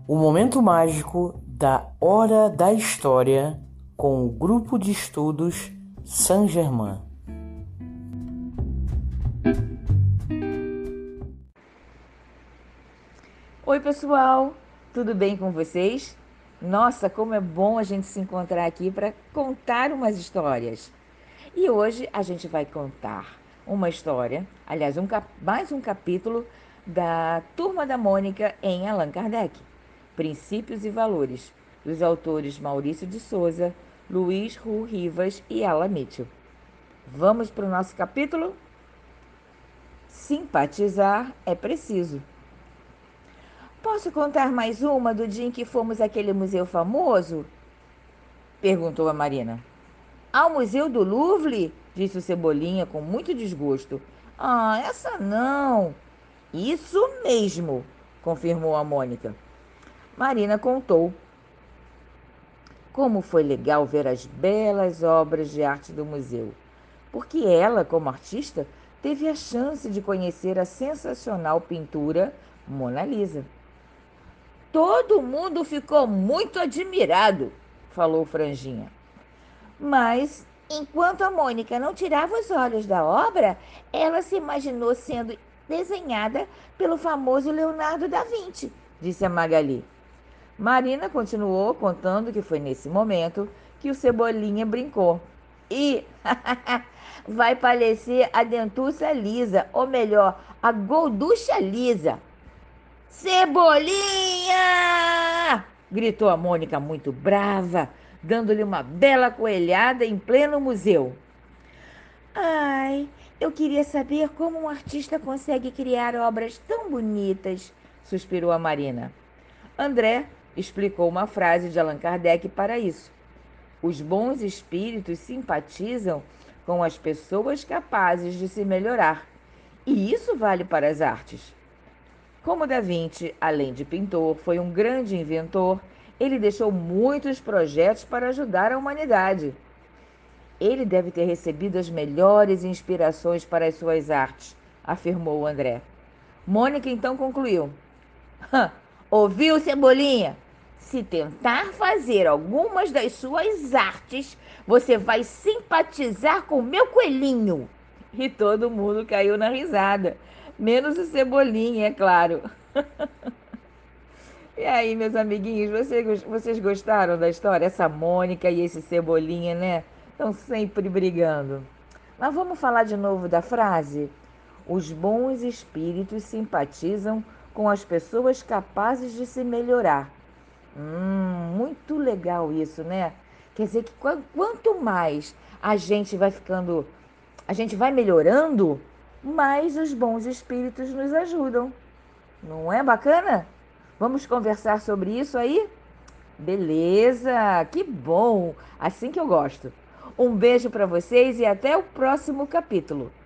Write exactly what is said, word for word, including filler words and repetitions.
O momento mágico da Hora da História com o Grupo de Estudos Saint-Germain. Oi, pessoal, tudo bem com vocês? Nossa, como é bom a gente se encontrar aqui para contar umas histórias. E hoje a gente vai contar uma história, aliás, um cap- mais um capítulo da Turma da Mônica em Allan Kardec, Princípios e Valores, dos autores Maurício de Souza, Luiz Ru Rivas e Ella Mitchell. Vamos para o nosso capítulo? Simpatizar é preciso. Posso contar mais uma do dia em que fomos àquele museu famoso? Perguntou a Marina. Ao Museu do Louvre? Disse o Cebolinha com muito desgosto. Ah, essa não. Isso mesmo, confirmou a Mônica. Marina contou como foi legal ver as belas obras de arte do museu, porque ela, como artista, teve a chance de conhecer a sensacional pintura Mona Lisa. Todo mundo ficou muito admirado, falou Franjinha. Mas, enquanto a Mônica não tirava os olhos da obra, ela se imaginou sendo desenhada pelo famoso Leonardo da Vinci, disse a Magali. Marina continuou contando que foi nesse momento que o Cebolinha brincou. E vai parecer a dentuça lisa, ou melhor, a golducha lisa. Cebolinha! Gritou a Mônica muito brava, dando-lhe uma bela coelhada em pleno museu. Ai, eu queria saber como um artista consegue criar obras tão bonitas, suspirou a Marina. André explicou uma frase de Allan Kardec para isso. Os bons espíritos simpatizam com as pessoas capazes de se melhorar. E isso vale para as artes. Como Da Vinci, além de pintor, foi um grande inventor, ele deixou muitos projetos para ajudar a humanidade. Ele deve ter recebido as melhores inspirações para as suas artes, afirmou André. Mônica então concluiu: Ouviu, Cebolinha? Se tentar fazer algumas das suas artes, você vai simpatizar com o meu coelhinho. E todo mundo caiu na risada, menos o Cebolinha, é claro. E aí, meus amiguinhos, vocês, vocês gostaram da história? Essa Mônica e esse Cebolinha, né? Estão sempre brigando. Mas vamos falar de novo da frase? Os bons espíritos simpatizam com as pessoas capazes de se melhorar. Hum, muito legal isso, né? Quer dizer que quanto mais a gente vai ficando, a gente vai melhorando, mais os bons espíritos nos ajudam. Não é bacana? Vamos conversar sobre isso aí? Beleza, que bom! Assim que eu gosto. Um beijo para vocês e até o próximo capítulo.